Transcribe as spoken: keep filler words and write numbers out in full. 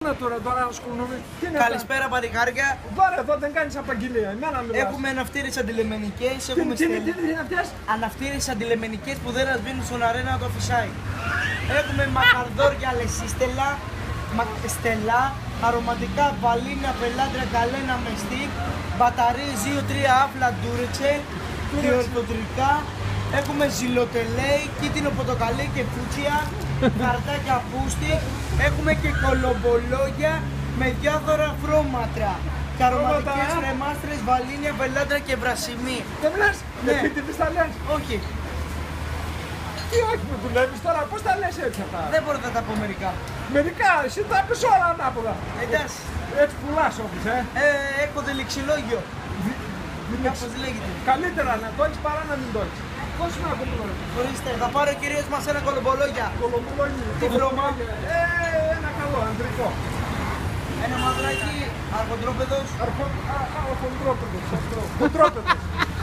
Τώρα, τώρα ασχολούμαι. Καλησπέρα παλικάρια. Τώρα εδώ δεν κάνεις απαγγελία. Εμένα μιλάς. Έχουμε αναυτήρες αντιλεμενικές. Τι Έχουμε είναι αυτές? αναυτήρες αντιλεμενικές που δεν σβήνουν στον αρένα το φυσάει. Έχουμε μακαρδόρια λεσίστελα, στελά, αρωματικά βαλίνα, πελάτρια, καλένα με στικ, μπαταρίες δύο τρία άφλα ντούρετσε, διορθωτρικά. Έχουμε ζυλοτελέι, κίτρινο πορτοκαλί και φούτσια, καρτάκια πούστη. Έχουμε και κολομπολόγια με διάφορα χρώματα. Και αρωματικές κρεμάστρες, βαλίνια, πελάτρα και βρασιμί. Δεν λες, Ναι. επίτηδες τα λες. Όχι, Τι όχι που δουλεύεις τώρα, πώς τα λες έτσι αυτά. δεν μπορώ να τα πω μερικά. Μερικά, εσύ τα πεις όλα ανάποδα. Εντάξει, Έτσι πουλάς όμως, ε. ε, έχω δελεξιλόγιο. Κάπως λέγεται. Καλύτερα να το έχεις παρά να μην το έχεις. Πώς είναι αυτό που λέω. Ορίστε, θα πάρω κυρίως μας ένα κολομπολόγια. Κολομπολόγια. Τι βρώμα? Ε, ένα καλό, αντρικό. Ένα μαδράκι, αρχοντρόπεδος. Αρχο... Α, α, ο χοντρόπεδος. Χοντρόπεδος.